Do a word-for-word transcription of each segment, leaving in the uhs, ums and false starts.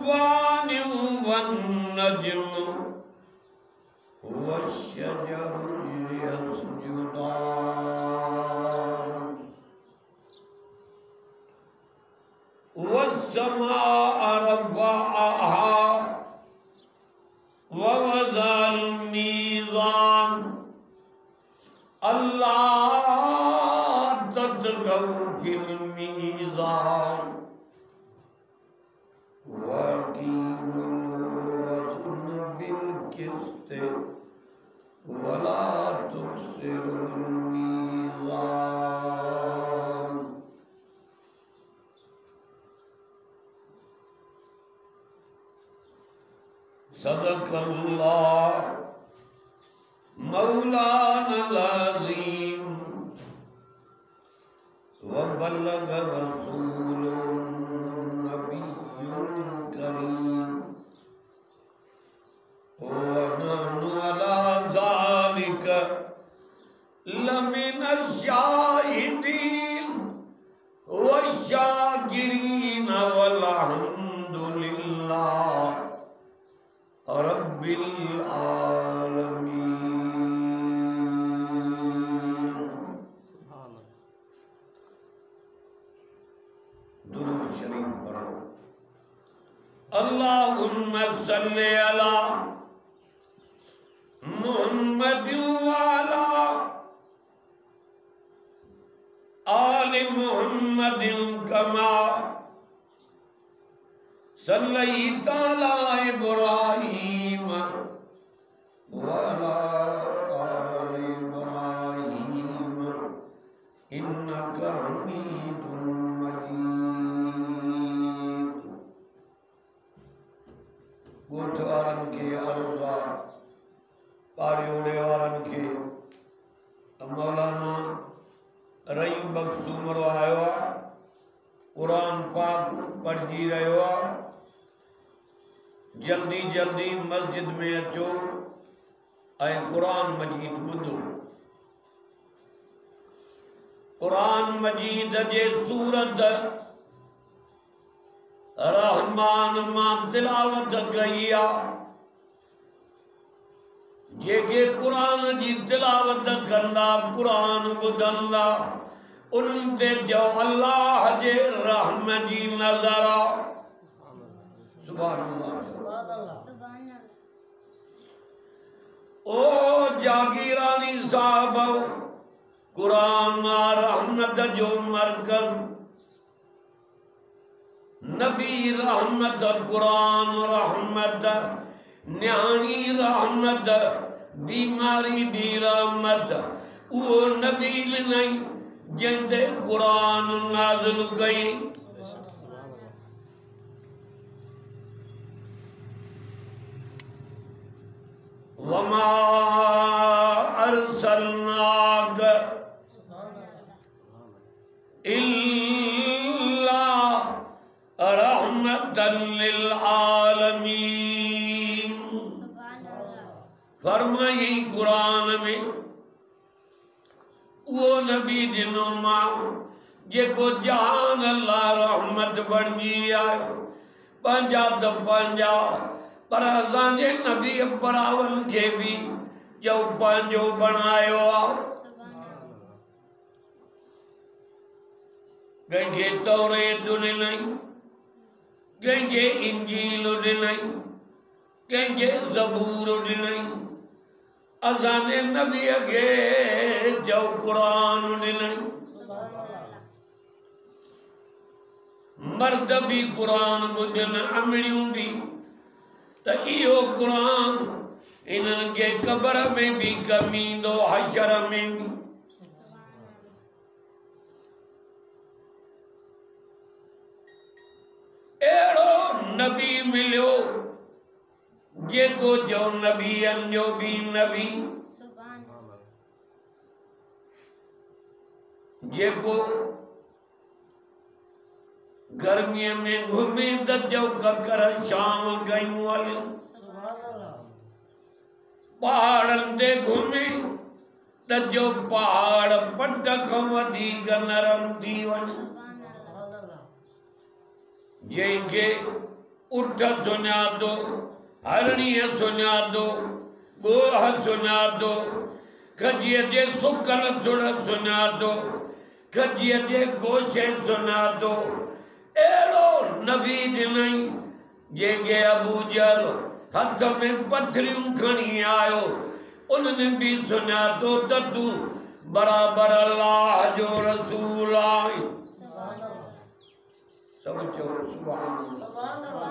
अकवान वन्नज्म वश्शजरु यस्जुदान वस्समाअ रफ़अहा ववज़अल मीज़ान अल्लाह ततगौ fill मीज़ान वक़ीमुल वज़्न bill क़िस्त वला तुख़सिरुल मीज़ान। सदक़ल्लाह मौलानल अज़ीम व बल्लग रसूलुन नबियुल करीम व नहनु अला ज़ालिका लमिनश शाहिदीन व शाकिरीन वल हम्दुलिल्लाह रब्बिल आलमीन। दुरूद शरीफ पढ़ो। अल्लाहुम्मा सल्ली अला मुहम्मद व अला आलि मुहम्मद कमा सल्लैता अला इब्राहीम व अला आलि इब्राहीम इन्नका हमीदुम मजीद। गोठ वारन के अर्ज़ा पारियोड़े वारन के मौलाना रहीम बख्श उमरो आयो कुरान पाक पढ़ी रहो। जल्दी जल्दी मस्जिद में अचो ऐं कुरान मजीद ॿुधो। कुरान मजीद जे सूरत रहमान मां तिलावत कई आहे। जेके कुरान जी तिलावत कंदा कुरान ॿुधंदा उन्हनि ते जो अल्लाह जे रहम जी नज़र आहे। सुभान अल्लाह। ओ जागीरानी साहब कुरान रहमत जो मरकज़ नबी रहमत कुरान रहमत न्याणी रहमत बीमारी भी रहमत उहो नबी नहीं जंहिंते कुरान नाज़िल कई। वमा अरसलनाक इल्ला रहमतन लिल आलमीन। फरमाई कुरान में वो नबी दिनो मां जेको जहान अल्लाह रहमत बणजी आयो पंजा तो पंजा पर असांजे नबी परावन के भी जो पंहिंजो बणायो आहे। कंहिंखे तौरेत ॾिनई कंहिंखे इंजील ॾिनई कंहिंखे ज़बूर ॾिनई। असांजे नबीअ खे जो कुरान ॾिनई। मर्द भी कुरान ॿुधनि अमड़ियूं भी त इहो कुरान इन्हनि खे क़बर में भी कमु ईंदो हशर में भी। अहिड़ो नबी मिलियो जेको जो नबियनि जो भी नबी जेको गर्मीअ में घुमे त जो ककर शाम कयूं हल पहाड़नि ते घुमे त जो पहाड़ पट खां वधीक नरम थी वञे। जंहिंखे उठ सुना दो, हरणीअ सुना दो, गोह सुना दो, खजीअ जे सुकल थुड़ सुना दो, खजीअ जे गोशे सुना दो। अहिड़ो नबी ॾिनई जेके अबू जहल हथ में पथरियूं खणी आयो, उन्हनि बि सुना दो त तूं बराबर अल्लाह जो रसूल आहीं। सब चओ सुभान अल्लाह।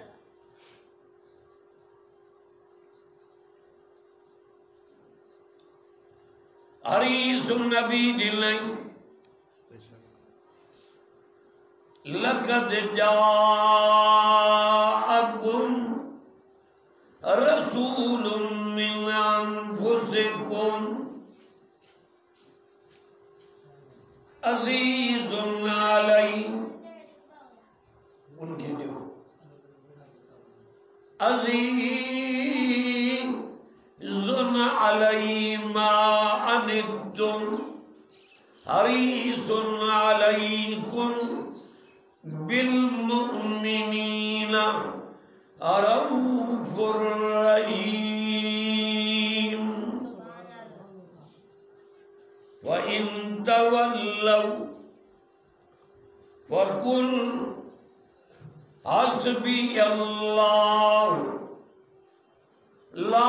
हरीस नबी ॾिनई लक़द जाअकुम रसूलुम मिन अनफुसिकुम अज़ीज़ुन अलैहि, उनके जो अज़ीज़ुन अलैहि मा अनित्तुम हरीसुन अलैकुम बिल मुमिनीना रऊफुर रहीम। व इन तवल्लव फकुल हस्बी अल्लाह ला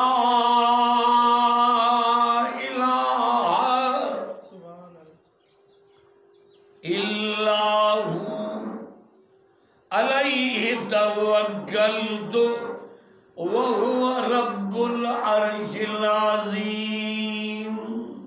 इलाहा इल्लाहु अलैहि तवक्कलतु व हुवा रब्बुल अर्शिल अज़ीम।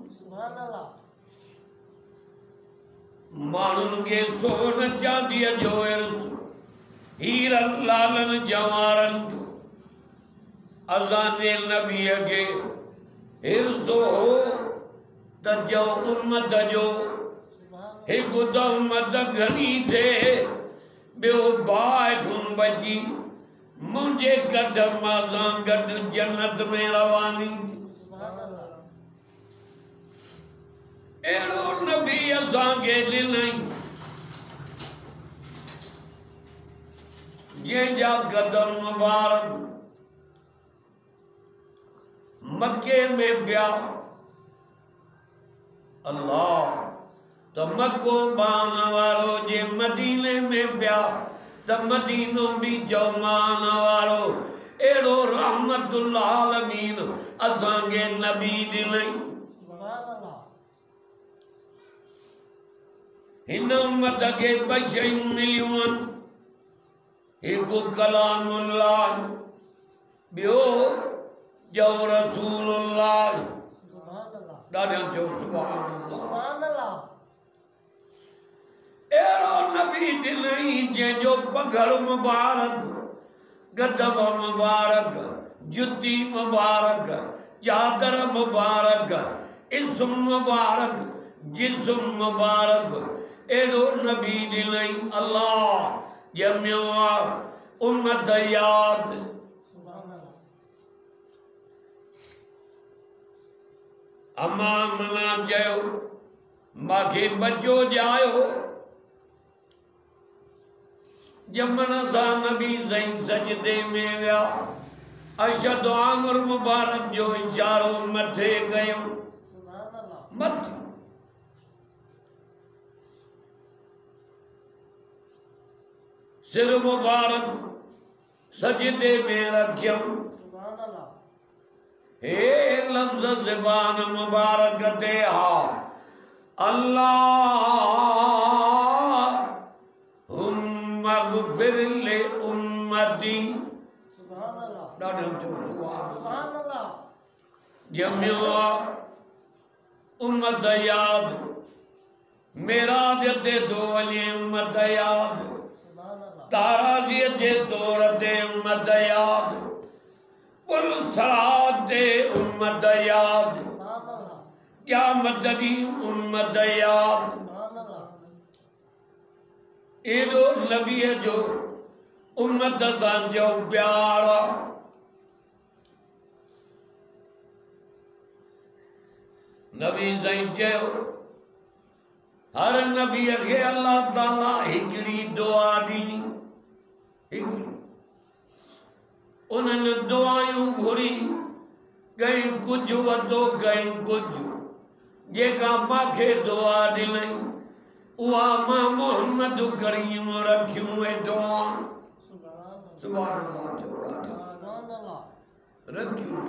माण्हुनि खे सोन चांदीअ जो इर्स, हीरन लालन जवारन जो अज़ाने नबीअ खे हिर्स हो त जो उम्मत जो हिकु त उम्मत घणी थिए, ॿियो बाहि खुन बची मुंहिंजे कदम सां गॾु जन्नत में रवानी। अहिड़ो नबी असांखे ॾिनई जंहिंजा कदम मुबारक मके में पिया। अल्लाह त मको बान वारो जे मदीने में पिया त मदीनो बि चौमान वारो। अहिड़ो रहमतुल आलमीन असांखे नबी ॾिनई। हिन उम्मत खे ॿ शयूं मिलियूं आहिनि, हिकु कलामुल्लाह, ॿियो जो रसूलुल्लाह। ॾाढा चओ सुभान अल्लाह। अहिड़ो नबी ॾिनई जंहिंजो पघर मुबारक, गदब मुबारक, जुती मुबारक, चादर मुबारक, इस्म मुबारक, जिस्म मुबारक। अहिड़ो नबी ॾिनई अल्लाह ॼमियो आहे उम्मत याद। अमा मना चयो मांखे बचो ॼायो। ॼमण सां नबी साईं सजदे में विया। अशद आमिर मुबारक जो इशारो मथे कयो, मथे सिर मुबारक सजदे में रखियम। हे लफ्ज़ ज़बान मुबारक ते हा अल्लाहुम्म अग़फ़िर लि उम्मती। ॾाढो सुभान अल्लाह। ॼमियो उम्मत याद, मेराज ते थो वञे उम्मत याद, ताराज़ीअ जे तौर ते उम्मत याद, कुल सरात ते उम्मत याद, क़यामत ॾींहुं उम्मत याद। एॾो नबीअ जो उम्मत सां जो प्यार आहे। नबी साईं चयो हर नबीअ खे अल्लाह ताला हिकिड़ी दुआ ॾिनी, हिकिड़ी उन्हनि दुआयूं घुरी कई कुछ वतो कई कुछ जेका मांखे दुआ ॾिनई उहा मां मोहम्मद करीम रखियूं वेठो आहियां। सुभान अल्लाह रखियूं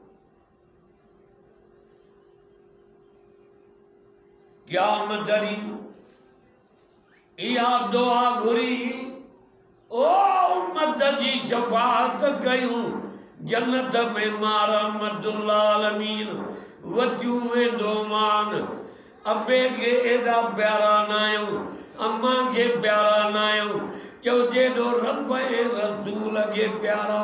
क़यामत ॾींहुं इहा दुआ घुरी ओ उम्मत जी शफाअत कयूं जन्नत में मां रहमतुल्लाह अलमीन वतियूं वेंदो मान। अबे के एॾा प्यारा न आहियूं अम्मा के प्यारा न आहियूं जो जेॾो रब ऐं रसूल खे प्यारा।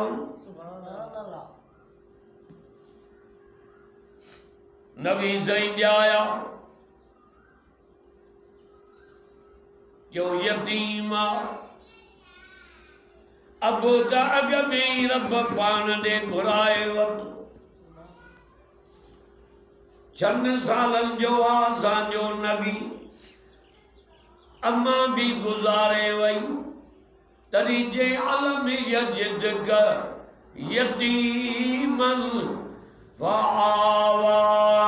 नबी सही ॼाया जो यतीम अबो त अॻ में ई रब पाण ॾे घुराए वरितो। छहनि सालनि जो आहे असांजो नबी अम्मा बि गुज़ारे वई तॾहिं जे अलम यजिदक यतीमन फआवा।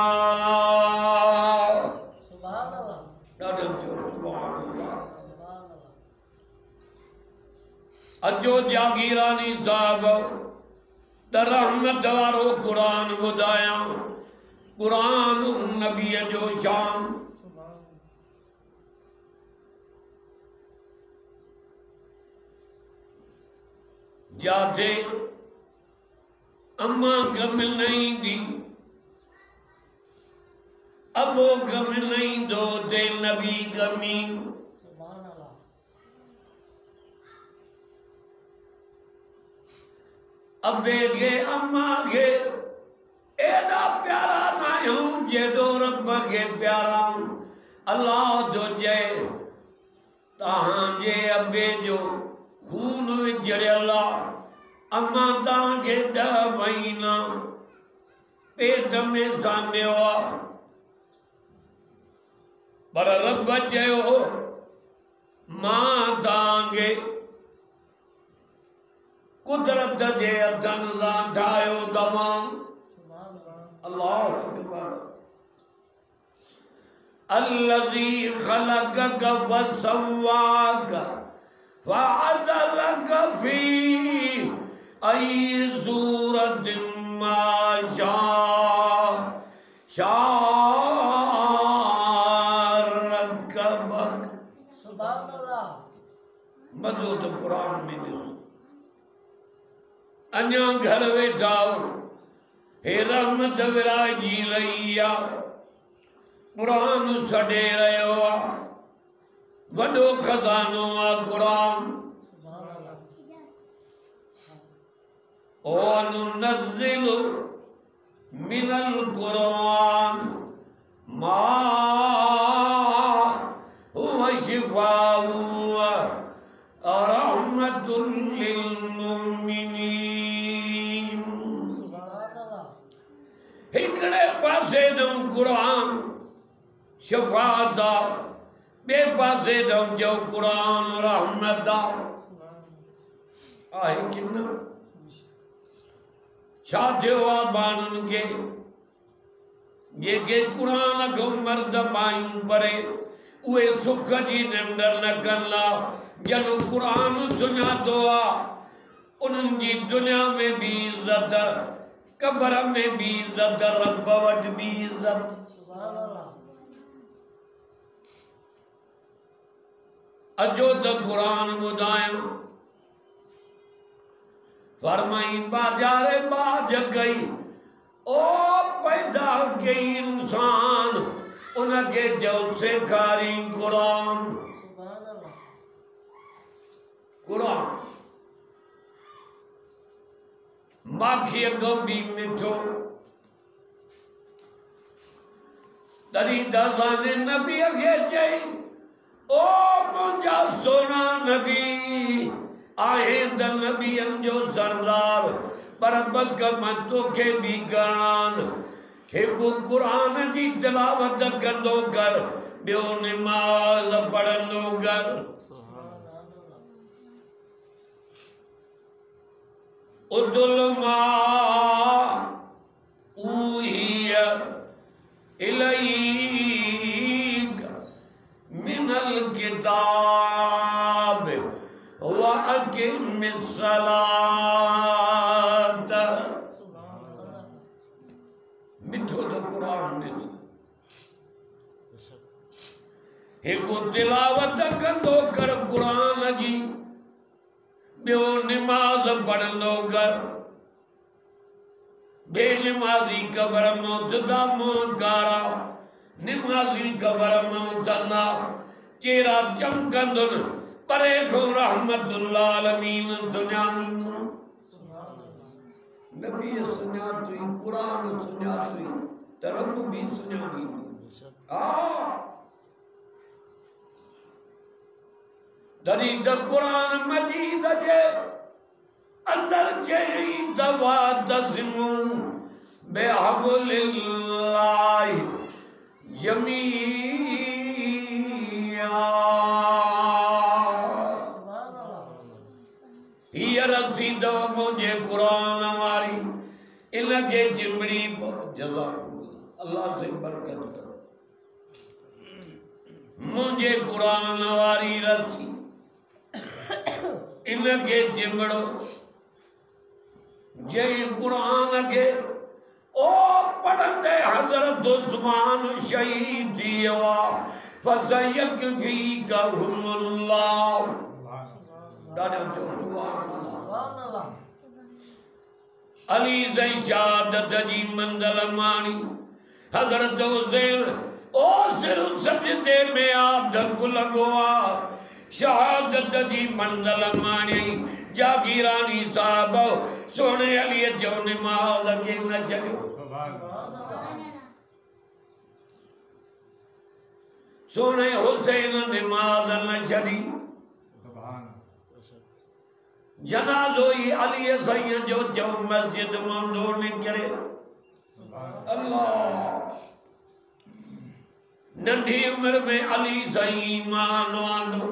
अचो जागीरानी साहब त रहमत वारो क़ुरान ॿुधायां। क़ुरान नबीअ जो शान जाते अम्मा कम न ईंदी अबो कम न ईंदो ते नबी कमी। अबे के अम्मा के एॾा प्यारा न आहियूं जेॾो रब खे प्यारा। अल्लाह जो चए तव्हांजे अबे जो खून विझड़ियल आहे अम्मा तव्हांखे ॾह महीना पेट में सांभियो आहे पर रब चयो मां तव्हांखे कुदरत जे हथनि सां ठाहियो तमामु। अल्लाह अकबर अल्लज़ी ख़लक़क वसव्वाक फ़अदलक फ़ी अय्यि सूरतिन मा शाअ शाअ रकबक। सुभान अल्लाह। मज़ो तो कुरान में ॾिसो अञा घर वेठा हे रहमत विराइजी रही आहे क़ुरान छॾे रहियो आहे वॾो खज़ानो आहे क़ुरान। ओ नुनज़्ज़िलु मिनल क़ुरआन मा हुवा शिफ़ाउन व रहमतुल लिल मुमिनीन। हिकड़े पासे ॾऊं क़ुरान शफ़ाअत आहे ॿिए पासे ॾऊं जो क़ुरान रहमत आहे कि न? छा थियो आहे ॿारनि खे जेके क़ुरान खां मर्द मायूं परे उहे सुख जी निंड न कंदा जॾहिं क़ुरान सुञातो आहे उन्हनि जी दुनिया में भी इज़त कब्र में भी इज़त रब वटि भी इज़त। अचो त क़ुरान ॿुधायूं फरमाई बाजारे बाज कई ओ पैदा कई इंसान उनके जो सेखारी क़ुरान। क़ुरान माखी अगो भी मिठो तॾहिं त असांजे नबीअ खे चई ओ मुंहिंजा सोना नबी आहे त नबियनि जो सरदार पर ॿ कम तोखे बि करणा हिकु क़ुरान जी तिलावत कंदो कर ॿियो निमाज़ पढ़ंदो कर। उदुलमा ऊहिया इलैक मिनल किताब व अकिमिस सलात। मिठो तो कुरान में एक तिलावत कंदो कर कुरान जी, बियो निमाज पढ़ंदो कर। बेनिमाजी कबर मौतदा मुनकारा, निमाजी कबर मौतना चेहरा चमकंदुन परे को रहमतुल्लाह अलमीन सुञाणी। नबी सुञातुई, कुरान सुञातुई, त रब भी सुञाणी। हाँ दरी द कुरान मजीद जे अंदर चई दवा तस्मु बेहबुलिल्लाह जमीआ। ये रसीद मुझे कुरान वारी इनके जिमड़ी जज़ाकुल्लाह, अल्लाह से बरकत करो। मुझे कुरान वारी रसी इनके जिमड़ो जे कुरान के ओ पढ़ंदे हजरत उस्मान शहीद दिया फसयकफीकहुमुल्लाह। अली ज़ै शहादत जी मंदल मानी हजरत हुसैन ओ सिर सजदे में आप धक लगवा शहादत जी मंदल मानी जागीरानी साहब सोने अली जो निमाज के न चलो। सोने हुसैन निमाज न छड़ी जनाजो ही अली सही जो जो मस्जिद मंदो निकरे। अल्लाह नंढी उम्र में अली सही ईमान वांदो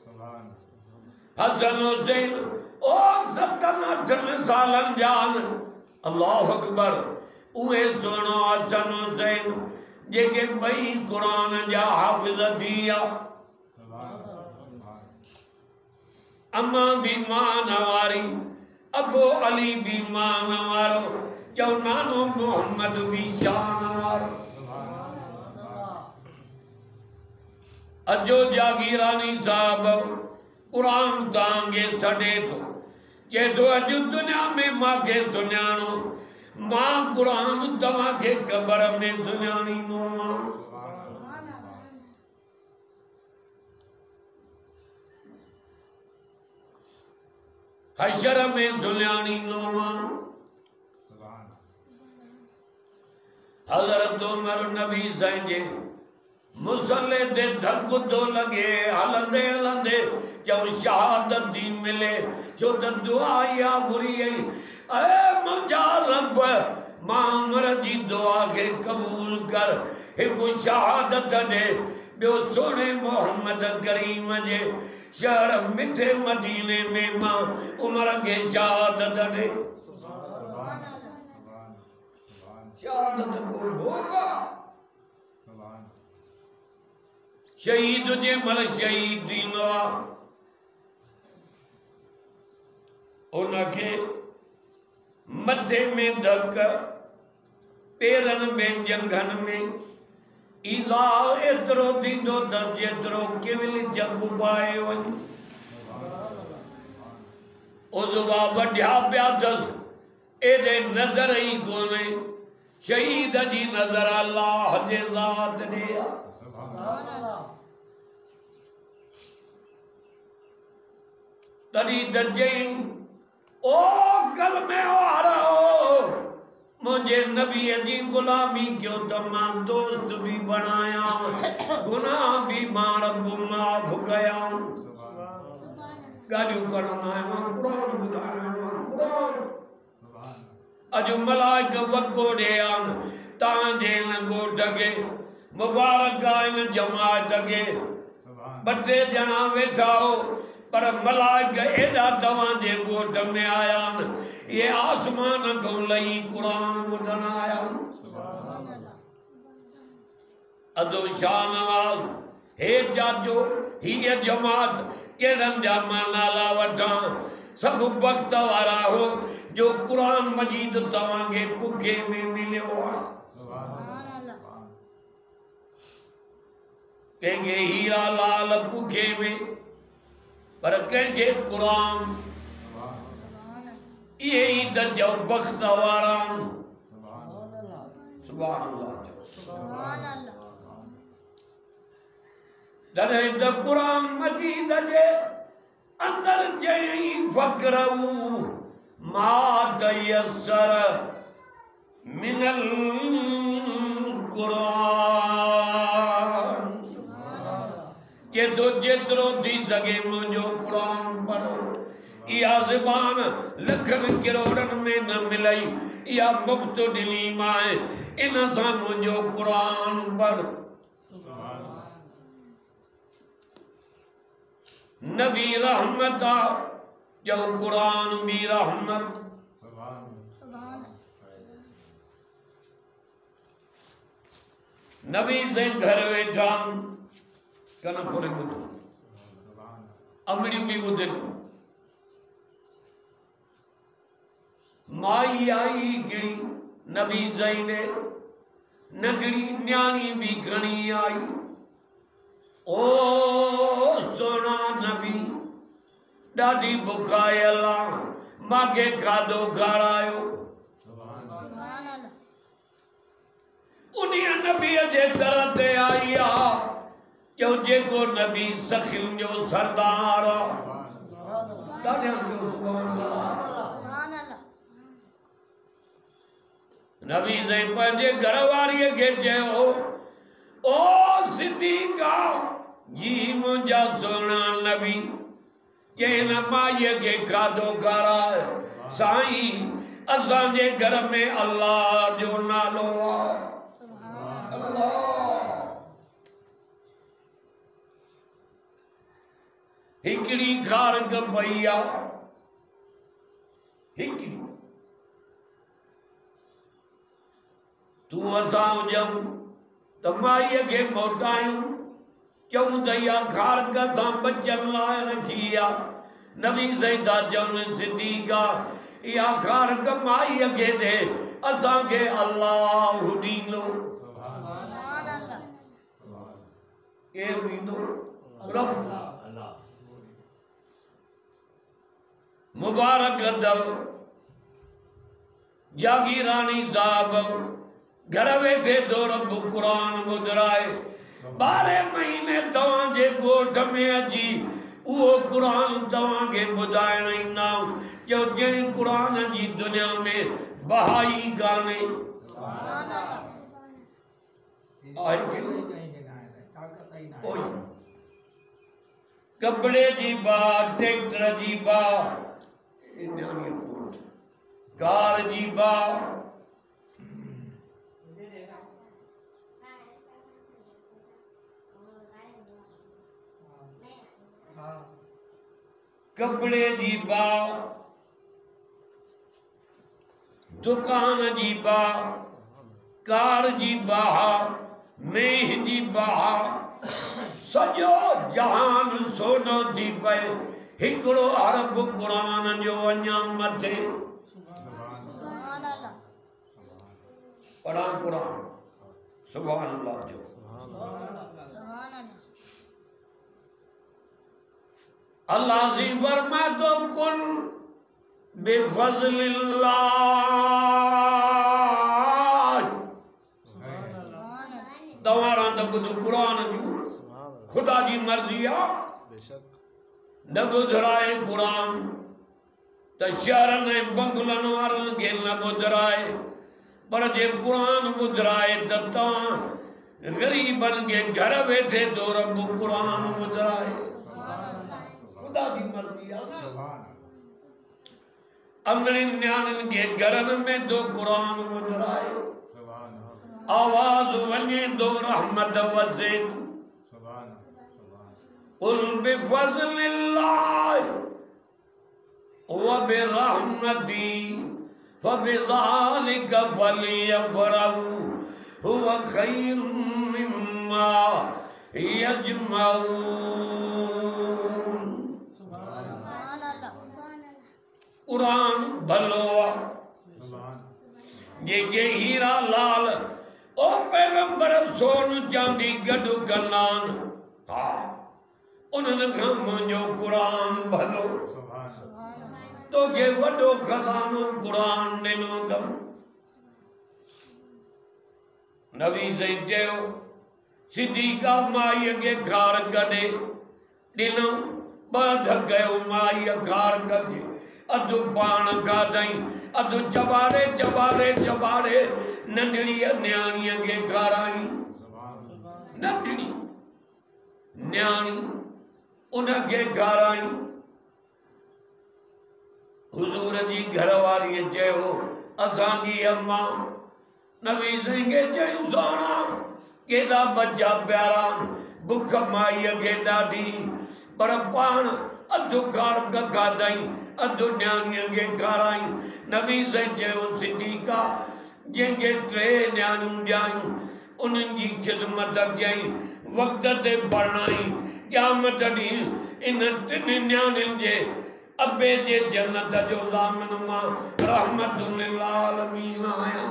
हसन हुसैन ओ सतन अठन सालन जान। अल्लाह अकबर उहे सोनो हसन हुसैन जेके बई कुरान जा हाफिज दिया। अम्मा भी मान वारी अबो अली भी मान वारो जो नानो मोहम्मद भी शान वारो। अजो जागीरानी साहब कुरान तांगे सडे तो ये तो अज दुनिया में मां के सुञाणो मां कुरान तवा के कबर में सुञाणी नो। हशर में सुञाणी नो। हजरत उमर नबी संजे मुसल्ले दे धक तो लगे हलंदे हलंदे जब शहादत दी मिले जो दुआ या गुरी ए मुझा रब मां उमर जी दुआ के कबूल कर एक शहादत दे बियो सोने मोहम्मद करीम जे शहर मिठे मदीने में मां उमर के शहादत दे। शहादत को भोगा शहीद जे मल शहीद दीनो उनके मथे में धक पेरन में जंगन में ईज़ा एतरो दींदो त जेतरो केवल जग पाए वन। उज़वा वड्या पिया दस एडे नजर ही कोने शहीद जी नजर अल्लाह जे ज़ात दे। तरी दजे ओ कल में हारा हो मुझे नबी जी गुलामी क्यों तमाम दोस्त भी बनाया गुनाह भी मार माफ गया। गालियों करना है कुरान बुधाना है कुरान अज मलाइक वकोड़े आन तांजे न गोट के मुबारक आइन जमात के बटे जना वेठा हो पर मलाइक एडा तवां जे गोट में आया ये आसमान को लई कुरान ॿुधण आया अदो शान आवाज़ हे चाचो हीअ जमात केरन जा मां नाला वठां सब वक्त वारा हो जो कुरान मजीद तवां के पुखे में मिलियो कंहिंखे हीरा लाल पुखे में पर कंहिंखे कुरान ये ही त जो बख्त वारा सुभान अल्लाह सुभान अल्लाह दरे द कुरान मजीद जे अंदर जई फकरऊ मा तयस्सर मिनल कुरान ये तो जेतिरो थी सके मुझो कुरान पढ़ो या ज़बान लखन करोड़न में न मिलई या मुफ्त दिली माए इन सां मुझो कुरान पढ़ नबी रहमत जो कुरान भी रहमत नबी से घर वेठा कन खोले बुध अमड़ियों भी बुधन माई आई गिणी नबी ज़ईने नगड़ी न्याणी भी घणी आई ओ सोना नबी ॾाढी बुखायल मांखे खाधो खारायो उन्हीं नबी जे दर ते आई आ जो जेको नबी सखिन जो सरदार ॾाढा नबी से पंहिंजे घर वारीअ खे चयो ओ सिद्दीक़ा जी मुंहिंजा सोना नबी के हिन माईअ खे खाधो खाराए साईं असांजे घर में अल्लाह जो नालो आहे अल्लाह हिकिड़ी खारक पई आहे हिकिड़ी तू असां हुजऊं त माईअ खे मोटायूं चऊं त इहा खारक सां बचण लाइ रखी आहे नबी सईं था चवनि सिद्दीक़ा इहा खारक माईअ खे ॾे असांखे अल्लाह ॾींदो केरु ॾींदो रब मुबारक दव जागीरानी साहब घर वेठे दो रब कुरान ॿुधाए बारह महीने तव्हांजे ॻोठ में अची उहो कुरान तव्हांखे ॿुधाइण ईंदा जो जंहिं कुरान जी दुनिया में बहाई कान्हे कपड़े जी बा ट्रैक्टर जी बा कार जी बा कपड़े जी बा दुकान जी बा कार जी बाहा मेह जी बाहा सजो जहान सोनो थी पए हिकड़ो अरब कुरान जो अञा मथे पढ़ा कुरान सुभान अल्लाह जो अल्लाह जी फरमा तो कुल बेफज़लिल्लाह तवारा तो बुध कुरान जो खुदा जी मर्जी आ न ॿुधराए कुरान त शहरनि ऐं बंगलनि वारनि खे न ॿुधराए पर जे कुरान ॿुधराए त तव्हां ग़रीबनि खे घर वेठे तो रब कुरान ॿुधराए खुदा जी मर्जी आहे न अंगड़ियुनि न्याणियुनि खे घरनि में तो कुरान ॿुधराए आवाज़ वञे तो रहमत वसे कुल बिफज़लिल्लाह व बिरहमती फबिज़ालिका फलियफ़रहू हुवा खैरुम मिम्मा यजमऊन। कुरान भलो जे जे हीरा लाल ओ पैगंबर सोन चांदी गडु कनान हा उन्हनि खां मुंहिंजो कुरान भलो तोखे वॾो खज़ानो कुरान ॾिनो अथमि। नबी साईं चयो सिद्दीक़ा माईअ खे खार कढे ॾिनो ॿ धकयो माईअ खार कढे अधु पाण खाधई अधु चबारे चबारे चबारे नंढड़ीअ न्याणीअ खे खाराई। नंढड़ी न्याणी उनखे खाराई। हुजूर जी घरवारीअ चयो असांजी अम्मा नबी साईं खे चई सोना केॾा बच्चा प्यारा बुख माईअ खे ॾाढी पर पाण अधु खारक खाधई अधु न्याणीअ खे खाराई। नबी साईं चयो सिद्दीक़ा जंहिंखे टे न्याणियूं ॾियायूं उन्हनि जी ख़िदमत कयई वक़्त ते पढ़ाई क़यामत ॾींहुं इन टिनि न्याणियुनि जे अबे जे जन्नत जो ज़ामिन मां रहमतुल लिल आलमीन आहियां।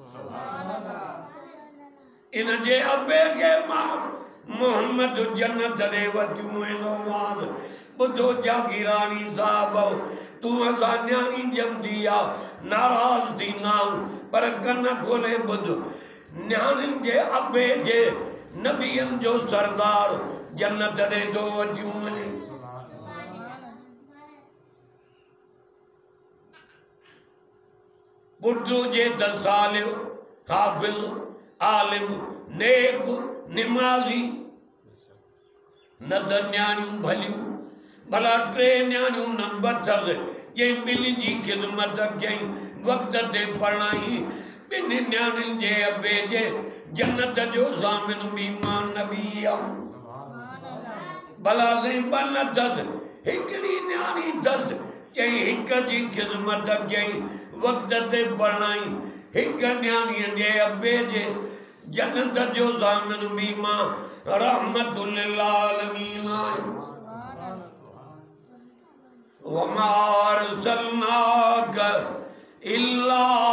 इन जे अबे खे मां मोहम्मद जन्नत ॾे वधियूं वेंदो वान। ॿुधो जागीरानी साहब तूं असां न्याणी ॼमंदी आहे नाराज़ थींदा आहियूं पर कन खोले ॿुध न्याणियुनि जे अबे जे नबियनि जो सरदार जन्नत ॾे थो वधियूं वञे। पुटु जे त सालियो हाफ़िज़ आलिम नेक निमाज़ी न त न्याणियूं भलियूं भला टे न्याणियूं न बथस जंहिं ॿिनि जी ख़िदमत कयई वक़्त ते पढ़ाई ॿिनि न्याणियुनि जे अबे जे जन्नत जो ज़ामिन बि मां नबी आहियां। भला साईं ॿ न अथसि हिकिड़ी न्याणी अथसि चई हिक जी ख़िदमत कयई वक़्त ते पढ़ाई हिक न्याणीअ जे अबे जे जन्नत जो ज़ामिन बि मां रहमतुल लिल आलमीन आहियां। वमा अरसलनाक इल्ला